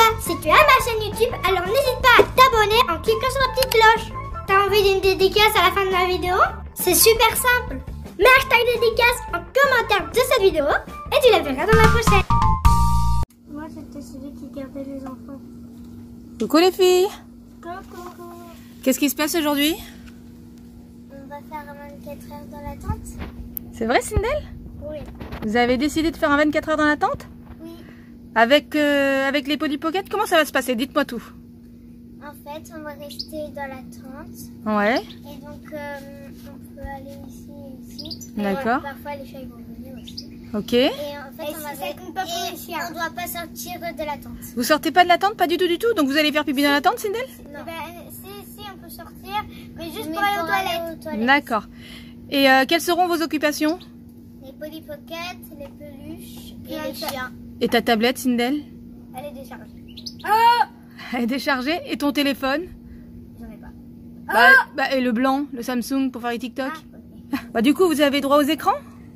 si tu aimes ma chaîne YouTube, alors n'hésite pas à t'abonner en cliquant sur la petite cloche. T'as envie d'une dédicace à la fin de la vidéo? C'est super simple. Mets hashtag dédicace en commentaire de cette vidéo et tu la verras dans la prochaine. Moi, c'était celui qui gardait les enfants. Coucou les filles. Coucou. Qu'est-ce qui se passe aujourd'hui? On va faire un 24 heures dans la tente. C'est vrai, Sindel? Oui. Vous avez décidé de faire un 24 heures dans la tente? Oui. Avec les Polly Pocket, comment ça va se passer? Dites-moi tout. En fait, on va rester dans la tente. Ouais. Et donc, on peut aller ici et ici. D'accord. Parfois, les chats ils vont venir aussi. Ok. Et en fait, on ne doit pas sortir de la tente. Vous sortez pas de la tente? Pas du tout. Donc vous allez faire pipi dans la tente, Sindel? Non. Si, on peut sortir, mais juste pour aller aux toilettes. D'accord. Et quelles seront vos occupations? Les Polly Pocket, les peluches et les chiens. Et ta tablette, Sindel? Elle est déchargée. Elle est déchargée. Et ton téléphone? J'en ai pas. Et le blanc, le Samsung pour faire les TikTok? Ok. Du coup, vous avez droit aux écrans?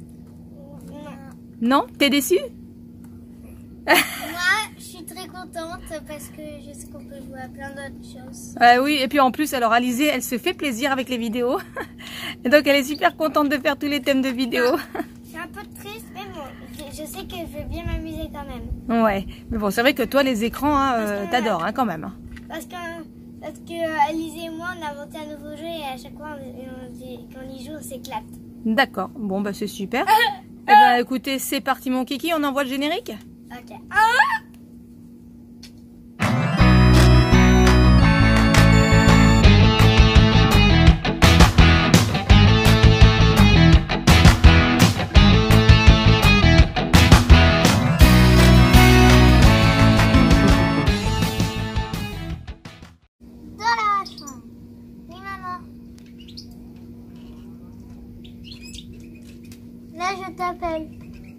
Non? T'es déçue? Moi, je suis très contente parce que je sais qu'on peut jouer à plein d'autres choses. Oui, et puis en plus, alors Alizée, elle se fait plaisir avec les vidéos. Et donc elle est super contente de faire tous les thèmes de vidéos. Je suis un peu triste, mais bon, je sais que je vais bien m'amuser quand même. Ouais, mais bon, c'est vrai que toi, les écrans, t'adores quand même. Parce que Alizée et moi, on a inventé un nouveau jeu et à chaque fois, quand on y joue, on s'éclate. D'accord, bon, c'est super. Eh ben, écoutez, c'est parti mon kiki, on envoie le générique? Ok. Là, je t'appelle.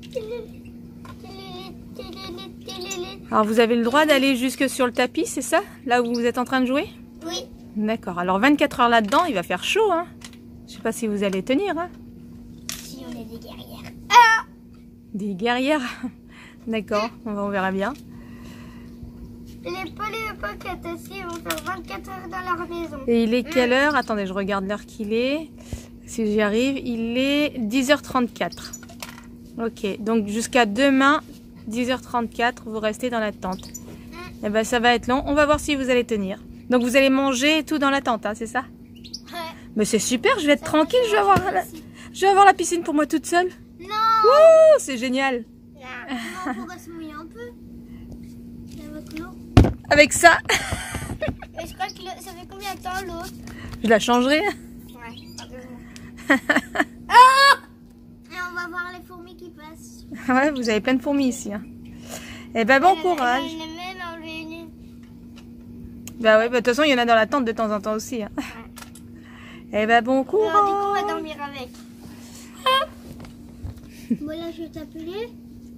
Alors vous avez le droit d'aller jusque sur le tapis, c'est ça? Là où vous êtes en train de jouer? Oui. D'accord, alors 24 heures là-dedans, il va faire chaud, hein? Je sais pas si vous allez tenir, hein? Si on est des guerrières. Des guerrières? D'accord, on verra bien. Les Polly Pocket aussi, ils vont faire 24 heures dans leur maison. Et il est quelle heure? Attendez, je regarde l'heure qu'il est. Si j'y arrive, il est 10h34. Ok, donc jusqu'à demain, 10h34, vous restez dans la tente. Et ben ça va être long. On va voir si vous allez tenir. Donc vous allez manger tout dans la tente, hein, c'est ça? Ouais. Mais c'est super, je vais être tranquille. Je vais avoir la piscine pour moi toute seule. Non. Wouh, c'est génial. On pourrait se mouiller un peu. Avec l'eau. Avec ça, Mais je crois que ça fait combien de temps l'eau? je la changerai. Ouais, Et on va voir les fourmis qui passent. Ouais, vous avez plein de fourmis ici. Hein. Et ben bon courage. J'en ai même enlevé une. Bah ouais, de toute façon, il y en a dans la tente de temps en temps aussi. Hein. Et ben bon courage. Alors, du coup, on va dormir avec. Voilà, je vais t'appeler.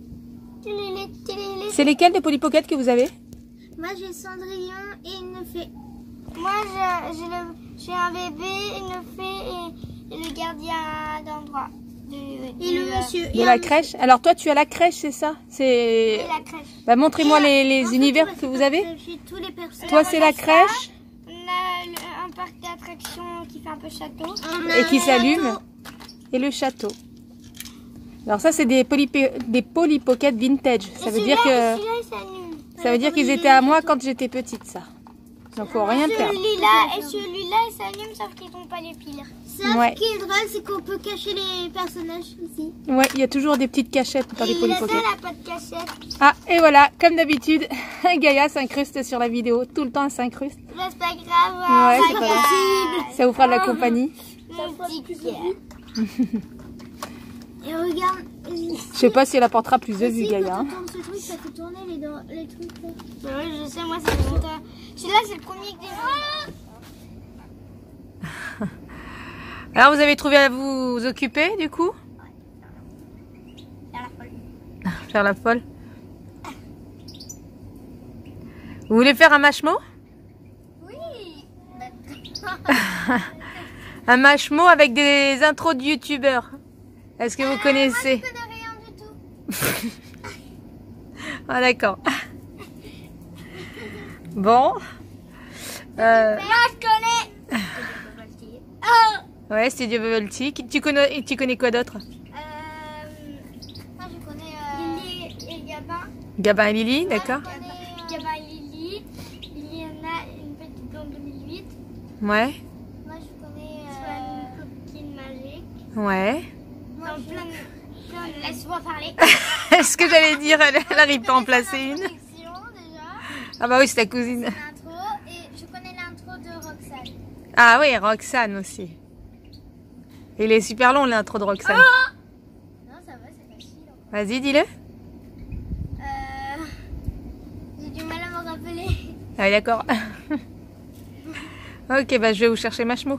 C'est lesquels des Polly Pocket que vous avez? Moi, j'ai Cendrillon et une fée. Moi, j'ai un bébé, une fée et le gardien d'endroit. Et le monsieur. De la crèche. Alors toi, tu as la crèche, c'est ça? Et la crèche. Bah, montrez-moi les univers que vous avez. Tous les personnages. Toi, c'est la crèche. On a un parc d'attractions qui fait un peu château. Et qui s'allume. Et le château. Alors ça, c'est des Polly Pocket vintage. Ça veut dire que qu'ils étaient à moi quand j'étais petite, ça. Donc faut rien perdre. Celui-là, il s'allume, sauf qu'ils n'ont pas les piles. Ouais. Ce qui est drôle, c'est qu'on peut cacher les personnages ici. Ouais, il y a toujours des petites cachettes dans les Polly Pocket. Elle n'a pas de cachette. Ah, et voilà, comme d'habitude, Gaïa s'incruste sur la vidéo. Tout le temps, elle s'incruste. Là, c'est pas grave. Ouais, c'est pas grave. Ça vous fera de la compagnie. Mon petit Pierre. Et regarde. Je sais pas si elle apportera plus de vues, Gaïa. Quand tu tournes ce truc, ça fait tourner les trucs là. Oui, je sais, moi, ça fait longtemps. Celui-là, c'est le premier que j'ai vu. Alors, vous avez trouvé à vous occuper, du coup? Faire la folle. Faire la folle. Vous voulez faire un mashmo? Oui. Un mashmo avec des intros de youtubeurs. Est-ce que vous connaissez? Moi, je connais rien du tout. Ah d'accord. Bon. Moi, je connais. Ouais, Studio Bubble Tea. Tu connais quoi d'autre? Moi, je connais Lily et Gabin. Gabin et Lily, d'accord. Gabin et Lily. Il y en a une petite en 2008. Ouais. Moi, je connais Cookie Magic. Ouais. Moi, plein de... Laisse-moi parler. Est-ce que j'allais dire, elle n'arrive pas à en placer une? Déjà. Ah bah oui, c'est ta cousine. L'intro et je connais l'intro de Roxane. Ah oui, Roxane aussi. Il est super long l'intro de Roxane. Non, ça va, c'est facile. Vas-y, dis-le. J'ai du mal à me rappeler. Ah oui, d'accord. Ok, bah je vais vous chercher Mashmo.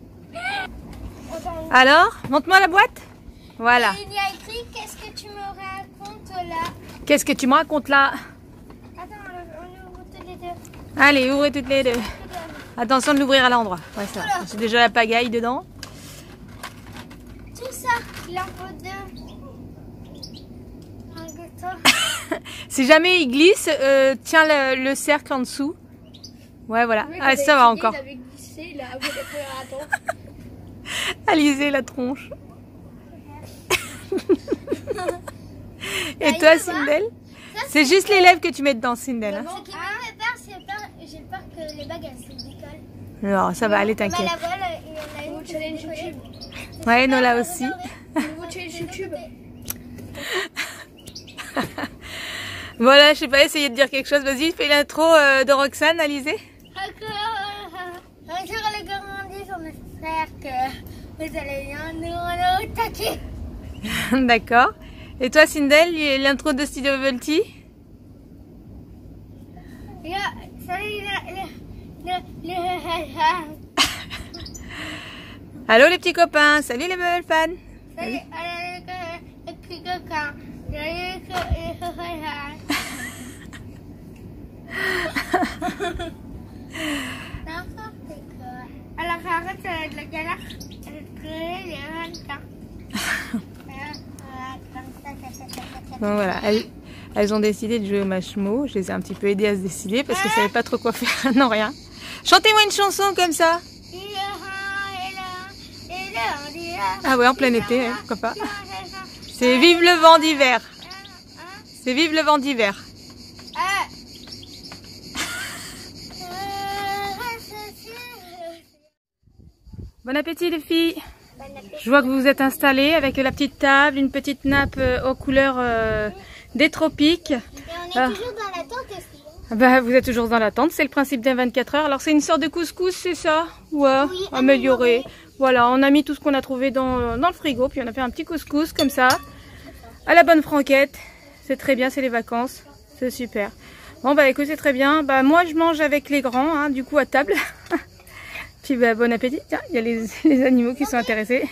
Alors, montre-moi la boîte. Voilà. Il y a écrit qu'est-ce que tu me racontes là. Qu'est-ce que tu me racontes là? Attends, on ouvre toutes les deux. Allez, ouvrez toutes les deux. Attention de l'ouvrir à l'endroit. Ouais, ça va. C'est déjà la pagaille dedans. Tout ça, il en faut deux. Regarde-toi. Si jamais il glisse, tiens le cercle en dessous. Ouais, voilà. Ah, ça va encore. Alizé la tronche. Et toi, Sindel? C'est juste les lèvres que tu mets dedans, Sindel. Hein. Ce qui me fait peur, j'ai peur que les bagues elles se décollent. Non, ça va aller, Mais t'inquiète. la balle, il y en a une challenge YouTube. Ouais, Nola aussi. Nouveau challenge YouTube. Voilà, je sais pas, essayez de dire quelque chose. Vas-y, fais l'intro de Roxane, Alizé. Un jour, les grands dit sur mes frères que vous allez nous attaquer. D'accord. Et toi, Sindel, l'intro de Studio Bubble Tea? Allô les petits copains, salut les Bubble fans. Salut les petits copains. Alors arrête de la galère. Bon voilà, elles ont décidé de jouer au Mashmo. Je les ai un petit peu aidées à se décider parce qu'elles ne savaient pas trop quoi faire. Non, rien. Chantez-moi une chanson comme ça. Ah ouais, en plein été, hein, pourquoi pas. C'est Vive le vent d'hiver. C'est Vive le vent d'hiver. Bon appétit les filles. Je vois que vous vous êtes installées avec la petite table, une petite nappe aux couleurs des tropiques. Et on est toujours dans la tente aussi. Bah, vous êtes toujours dans la tente, c'est le principe d'un 24 heures. Alors c'est une sorte de couscous, c'est ça? Ouais, Oui, amélioré. Voilà, on a mis tout ce qu'on a trouvé dans le frigo, puis on a fait un petit couscous comme ça, à la bonne franquette. C'est très bien, c'est les vacances, c'est super. Bon bah écoute, c'est très bien. Bah moi je mange avec les grands, hein, du coup à table. Puis bah, bon appétit, tiens, il y a les animaux qui sont intéressés.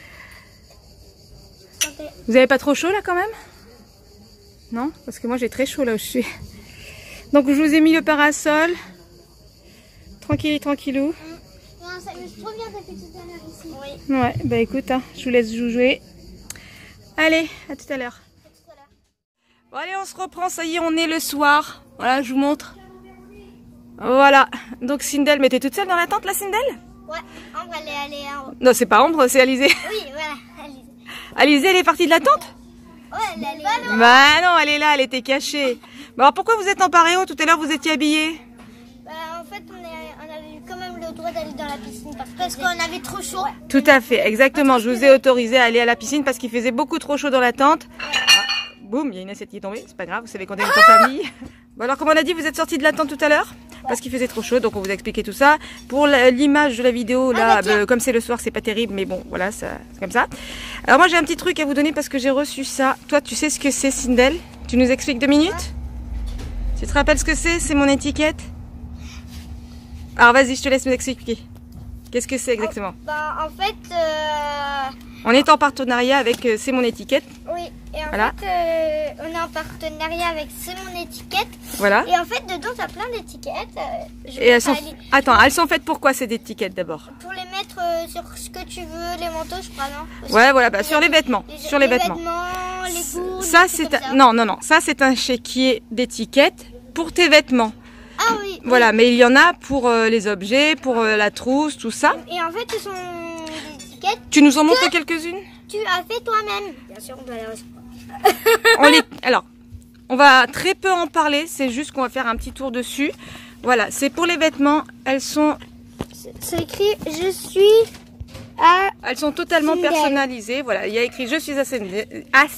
Vous avez pas trop chaud là quand même? Non? Parce que moi j'ai très chaud là où je suis. Donc je vous ai mis le parasol. Tranquillou. Non, ça me trop bien ta petite dernière ici. Oui. Ouais, bah écoute, hein, je vous laisse jouer. Allez, à tout à l'heure. Bon allez, on se reprend, ça y est, on est le soir. Voilà, je vous montre. Voilà, donc Sindel, mais t'es toute seule dans la tente là, Sindel? Ouais, Ambre elle est allée en haut. Non, c'est pas Ambre, c'est Alizé. Oui, voilà, Alizé. Alizé, elle est partie de la tente? Ouais, elle est allée. Bah non, elle est là, elle était cachée. Bah alors pourquoi vous êtes en paréo? Tout à l'heure vous étiez habillés. Bah, en fait, on avait eu quand même le droit d'aller dans la piscine parce qu'on avait trop chaud. Ouais. Tout à fait, exactement. Je vous ai autorisé à aller à la piscine parce qu'il faisait beaucoup trop chaud dans la tente. Ah, boum, il y a une assiette qui est tombée, c'est pas grave, vous savez qu'on est en famille. Bon alors comme on a dit, vous êtes sortis de la tente tout à l'heure parce qu'il faisait trop chaud, donc on vous a expliqué tout ça. Pour l'image de la vidéo, là, comme c'est le soir, c'est pas terrible, mais bon, voilà, c'est comme ça. Alors moi j'ai un petit truc à vous donner parce que j'ai reçu ça. Toi, tu sais ce que c'est, Sindel? Tu nous expliques 2 minutes? Tu te rappelles ce que c'est? C'est mon étiquette. Alors vas-y, je te laisse nous expliquer. Qu'est-ce que c'est exactement? Bah, en fait, on est en partenariat avec C'est mon étiquette. oui, et en Voilà. fait, on est en partenariat avec C'est mon étiquette. Voilà. Et en fait, dedans, t'as plein d'étiquettes. Et elles sont... Attends, elles sont faites pour quoi ces étiquettes d'abord? Pour les mettre sur ce que tu veux, les manteaux, je crois, non? Aussi. Ouais, voilà, bah, sur les vêtements. Sur les vêtements. Les goûts, Ça, les trucs c'est comme un... ça. Non, ça c'est un chéquier d'étiquettes pour tes vêtements. Ah oui. Voilà, mais il y en a pour les objets, pour la trousse, tout ça. Et en fait, ce sont des étiquettes Tu nous en montres quelques-unes? que tu as fait toi-même. Bien sûr, on doit les Alors, on va très peu en parler, c'est juste qu'on va faire un petit tour dessus. Voilà, c'est pour les vêtements, elles sont... C'est écrit « Je suis à... » Elles sont totalement Sindel. Personnalisées. Voilà, il y a écrit « Je suis à Sindel »,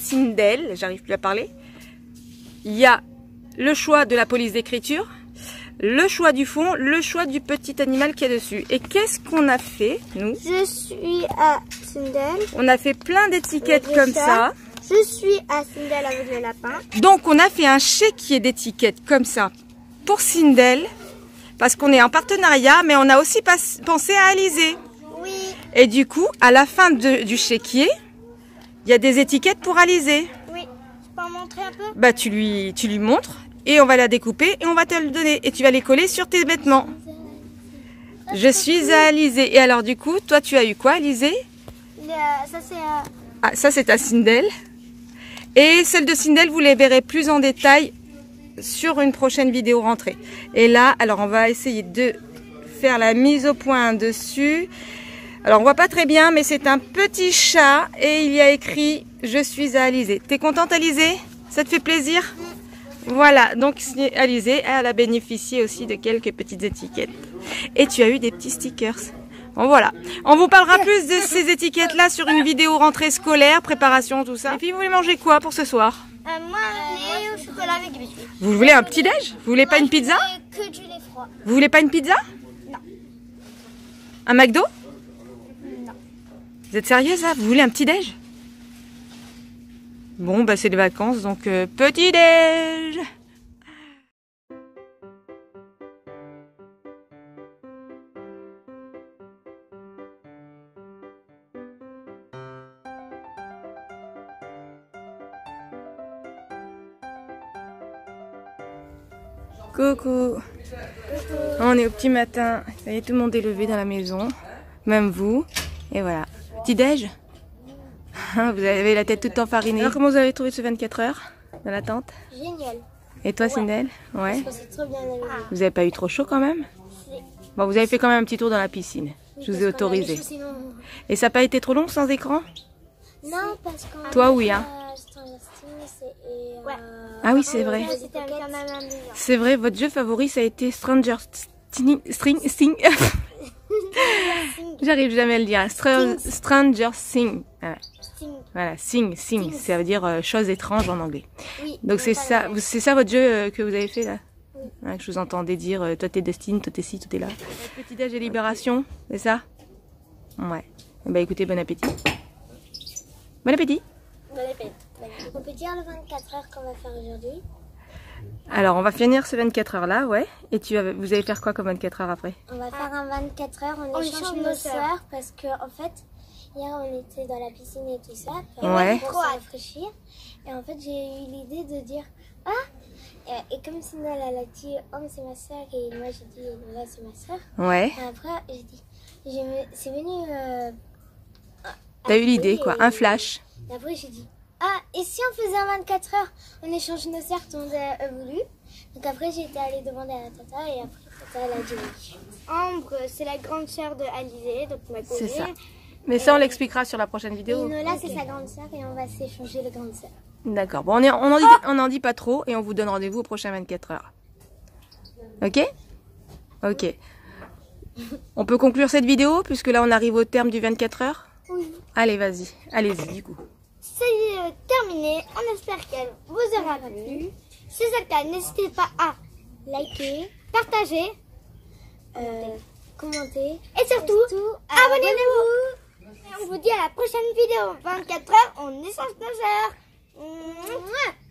j'arrive plus à parler. Il y a le choix de la police d'écriture, le choix du fond, le choix du petit animal qui est dessus. Et qu'est-ce qu'on a fait, nous? Je suis à Sindel. On a fait plein d'étiquettes Avec comme ça. ça. Je suis à Sindel avec le lapin. Donc on a fait un chéquier d'étiquettes comme ça pour Sindel, parce qu'on est en partenariat, mais on a aussi pensé à Alizé. Oui. Et du coup, à la fin du chéquier, il y a des étiquettes pour Alizé. Oui. Je peux en montrer un peu? Bah tu lui montres et on va la découper et on va te le donner et tu vas les coller sur tes vêtements. Je suis à Alizé. Et alors du coup, toi tu as eu quoi, Alizé? Ça c'est... Ah, ça c'est à Sindel. Et celle de Sindel, vous les verrez plus en détail sur une prochaine vidéo rentrée. Et là, alors on va essayer de faire la mise au point dessus. Alors on voit pas très bien, mais c'est un petit chat et il y a écrit « Je suis à Alizé ». T'es contente, Alizé? Ça te fait plaisir? Voilà, donc Alizé, elle a bénéficié aussi de quelques petites étiquettes. Et tu as eu des petits stickers. Bon voilà, on vous parlera plus de ces étiquettes-là sur une vidéo rentrée scolaire, préparation, tout ça. Et puis vous voulez manger quoi pour ce soir? moi, lait au chocolat avec des biscuits. Vous voulez un petit déj? Vous voulez pas une pizza? Que du lait froid. Vous voulez pas une pizza? Non. Un McDo? Non. Vous êtes sérieuse là? Vous voulez un petit déj? Bon bah c'est les vacances donc petit déj. Coucou. On est au petit matin. Ça y est, tout le monde est levé dans la maison. Même vous. Et voilà. Petit déj. Vous avez la tête toute enfarinée. Alors comment vous avez trouvé ce 24 heures dans la tente? Génial. Et toi, Sindel? Ouais. C'est trop bien amusé. Vous avez pas eu trop chaud quand même? Bon, vous avez fait quand même un petit tour dans la piscine. Je vous ai autorisé. Et ça n'a pas été trop long sans écran? Non, parce qu'on... Toi, oui, hein? Ouais. Ah oui, c'est vrai. C'est vrai, votre jeu favori, ça a été Stranger Things. J'arrive jamais à le dire. Stranger Things. Voilà, Thing, ça veut dire chose étrange en anglais. Oui, donc c'est ça votre jeu que vous avez fait là? Oui. Hein, que je vous entendais dire, toi t'es Destine, toi t'es ci, toi t'es là. Petit déj et libération, c'est ça? Ouais. Bah écoutez, bon appétit. Bon appétit. Bon appétit. On peut dire le 24 heures qu'on va faire aujourd'hui? Alors on va finir ce 24 heures là, ouais. Et vous allez faire quoi comme 24 heures après? On va faire un 24 heures, on échange nos sœurs parce que en fait, hier on était dans la piscine et tout ça, ouais. Pour se rafraîchir. Et en fait j'ai eu l'idée de dire et comme Sindel elle a dit oh mais c'est ma soeur et moi j'ai dit là c'est ma soeur. Ouais. Et après j'ai dit c'est venu. T'as eu l'idée quoi, un flash. Et après j'ai dit et si on faisait un 24 heures, on échange nos sœurs, tout le monde a voulu. Donc après j'ai été allée demander à Tata et après Tata elle a dit oui. Ambre c'est la grande sœur de Alizé, donc ma cousine. C'est ça. Mais ça, on l'expliquera sur la prochaine vidéo. Et Nola, c'est sa grande sœur et on va s'échanger les grandes sœurs. D'accord. Bon, on en dit pas trop et on vous donne rendez-vous au prochain 24 heures. Ok? Ok. On peut conclure cette vidéo puisque là, on arrive au terme du 24 heures? Oui. Allez, vas-y. Allez-y, du coup. C'est terminé. On espère qu'elle vous aura plu. Si c'est le cas, n'hésitez pas à liker, partager, commenter et surtout abonnez-vous. Et on vous dit à la prochaine vidéo. 24 heures, on échange nos heures.